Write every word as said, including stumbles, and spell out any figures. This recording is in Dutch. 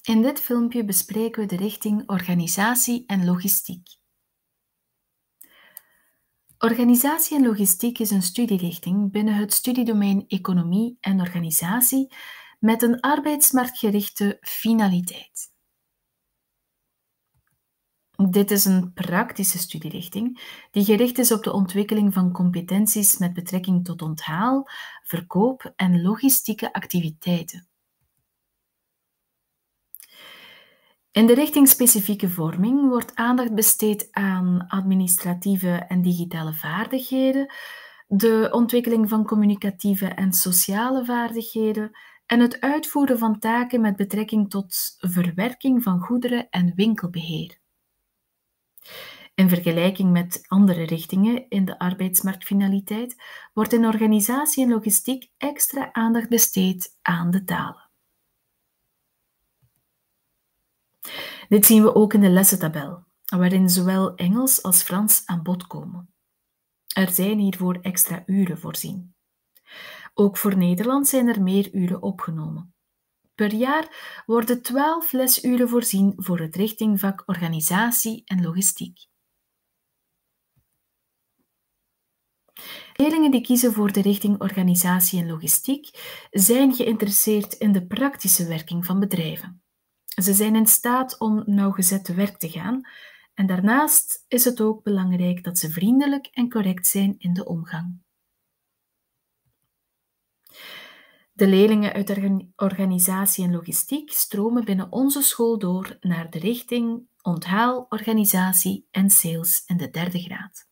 In dit filmpje bespreken we de richting organisatie en logistiek. Organisatie en logistiek is een studierichting binnen het studiedomein Economie en Organisatie met een arbeidsmarktgerichte finaliteit. Dit is een praktische studierichting die gericht is op de ontwikkeling van competenties met betrekking tot onthaal, verkoop en logistieke activiteiten. In de richtingspecifieke vorming wordt aandacht besteed aan administratieve en digitale vaardigheden, de ontwikkeling van communicatieve en sociale vaardigheden en het uitvoeren van taken met betrekking tot verwerking van goederen en winkelbeheer. In vergelijking met andere richtingen in de arbeidsmarktfinaliteit wordt in organisatie en logistiek extra aandacht besteed aan de talen. Dit zien we ook in de lessentabel, waarin zowel Engels als Frans aan bod komen. Er zijn hiervoor extra uren voorzien. Ook voor Nederlands zijn er meer uren opgenomen. Per jaar worden twaalf lesuren voorzien voor het richtingvak organisatie en logistiek. Leerlingen die kiezen voor de richting organisatie en logistiek zijn geïnteresseerd in de praktische werking van bedrijven. Ze zijn in staat om nauwgezet te werk te gaan en daarnaast is het ook belangrijk dat ze vriendelijk en correct zijn in de omgang. De leerlingen uit de organisatie en logistiek stromen binnen onze school door naar de richting onthaal, organisatie en sales in de derde graad.